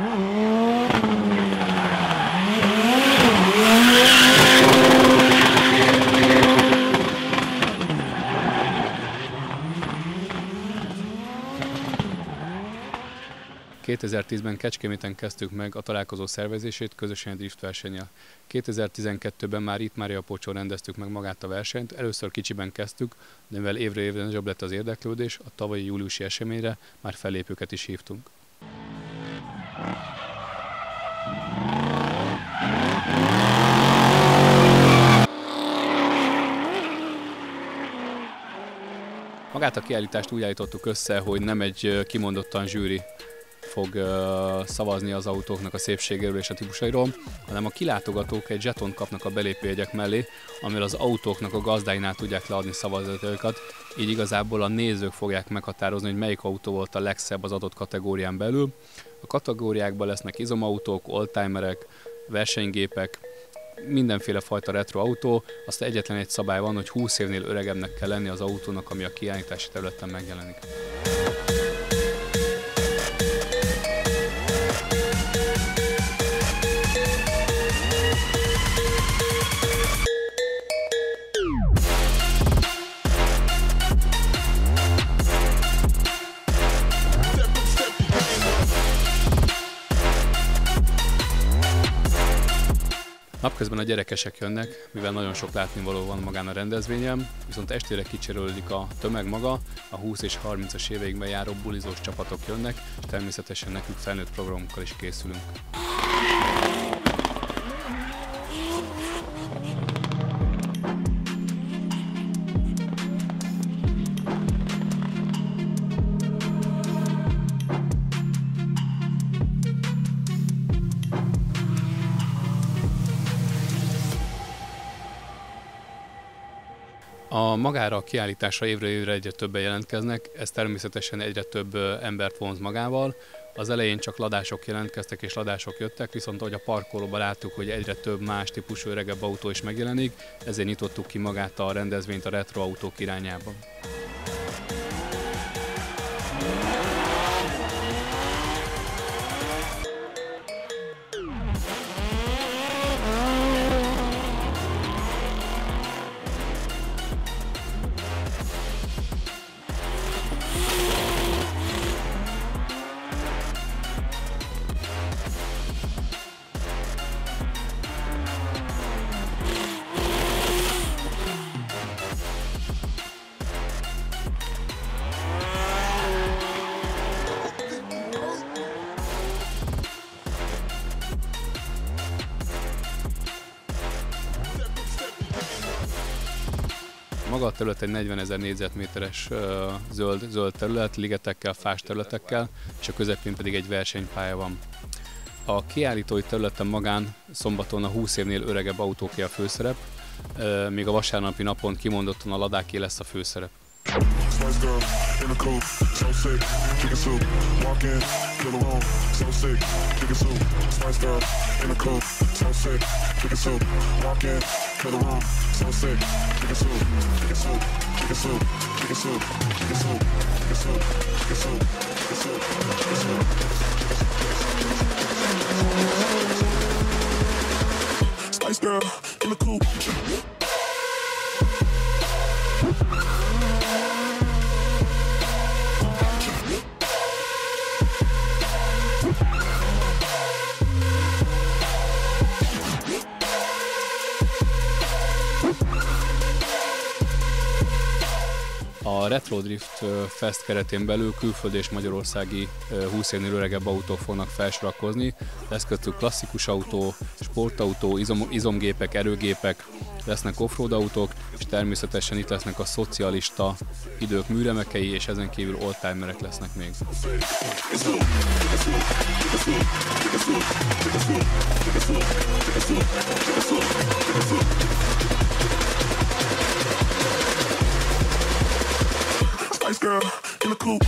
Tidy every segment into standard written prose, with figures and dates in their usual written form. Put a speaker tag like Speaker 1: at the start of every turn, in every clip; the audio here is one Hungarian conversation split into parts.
Speaker 1: ...2010-ben Kecskeméten kezdtük meg a találkozó szervezését közösen egy drift versennyel. 2012-ben már itt Máriapolcson rendeztük meg magát a versenyt, először kicsiben kezdtük, de mivel évre évre nagyobb lett az érdeklődés, a tavalyi júliusi eseményre már fellépőket is hívtunk. Magát a kiállítást úgy állítottuk össze, hogy nem egy kimondottan zsűri fog szavazni az autóknak a szépségéről és a típusairól, hanem a kilátogatók egy zsetont kapnak a belépőjegyek mellé, amivel az autóknak a gazdáinál tudják leadni szavazataikat, így igazából a nézők fogják meghatározni, hogy melyik autó volt a legszebb az adott kategórián belül. A kategóriákban lesznek izomautók, oldtimerek, versenygépek, mindenféle fajta retro autó, azt egyetlen egy szabály van, hogy 20 évnél öregebbnek kell lenni az autónak, ami a kiállítási területen megjelenik. Napközben a gyerekesek jönnek, mivel nagyon sok látnivaló van magán a rendezvényen, viszont estére kicserélődik a tömeg maga, a 20 és 30-as éveikben járó bulizós csapatok jönnek, és természetesen nekünk felnőtt programokkal is készülünk. Magára a kiállításra évről évre egyre többen jelentkeznek, ez természetesen egyre több embert vonz magával. Az elején csak ladások jelentkeztek és ladások jöttek, viszont ahogy a parkolóban láttuk, hogy egyre több más típusú öregebb autó is megjelenik, ezért nyitottuk ki magát a rendezvényt a retro autók irányába. Maga a terület egy 40 000 négyzetméteres zöld terület, ligetekkel, fás területekkel, és a közepén pedig egy versenypálya van. A kiállítói területen magán szombaton a 20 évnél öregebb autóké a főszerep, míg a vasárnapi napon kimondottan a ladáké lesz a főszerep. Spice girl in the coupe. A Retro Drift Fest keretén belül külföldi és magyarországi 20 évnél öregebb autók fognak felsorakozni. Lesz köztük klasszikus autó, sportautó, izomgépek, erőgépek, lesznek offroad autók, és természetesen itt lesznek a szocialista idők műremekei, és ezen kívül oldtimerek lesznek még. Spice girl in the coupe.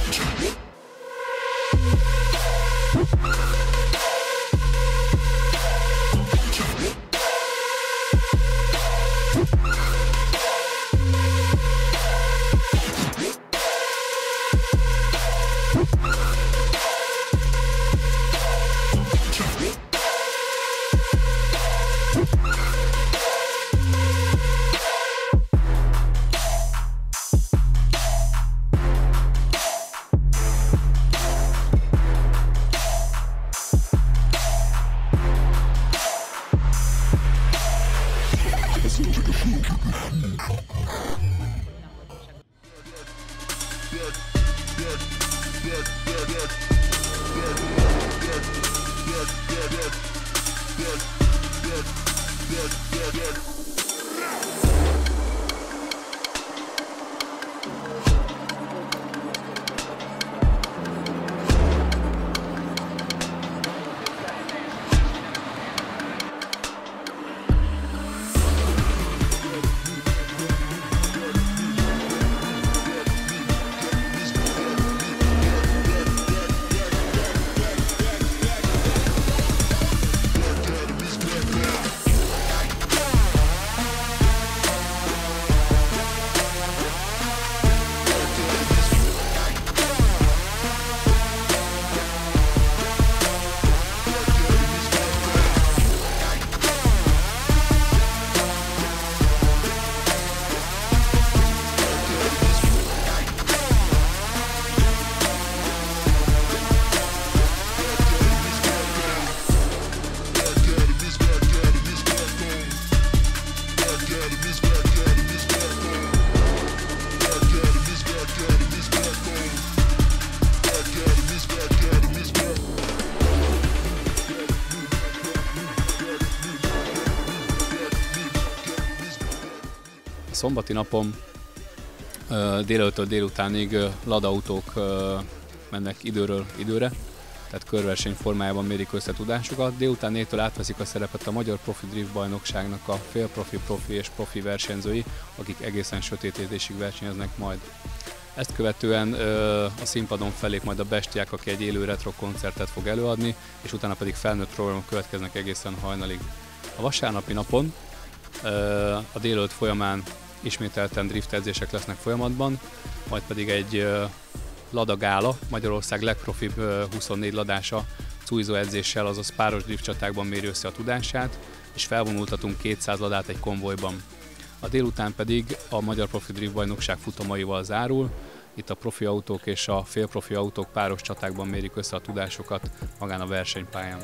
Speaker 1: szombati napon délelőttől délutánig ladautók mennek időről időre, tehát körverseny formájában mérik össze tudásukat. Délután 4-től átveszik a szerepet a Magyar Profi Drift Bajnokságnak a félprofi, profi és profi versenyzői, akik egészen sötétítésig versenyeznek majd. Ezt követően a színpadon fellép majd a Bestiák, aki egy élő retro koncertet fog előadni, és utána pedig felnőtt programok következnek egészen hajnalig. A vasárnapi napon a délelőtt folyamán ismételten driftedzések lesznek folyamatban, majd pedig egy Lada gála, Magyarország legprofibb 24 ladása cújzó edzéssel, azaz páros drift csatákban méri össze a tudását, és felvonultatunk 200 ladát egy konvojban. A délután pedig a Magyar Profi Drift Bajnokság futamaival zárul. Itt a profi autók és a félprofi autók páros csatákban mérik össze a tudásokat magán a versenypályán.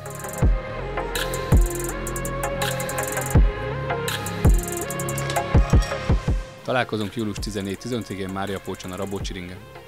Speaker 1: Találkozunk július 14-15-én Máriapócson a Rabócsi ringen.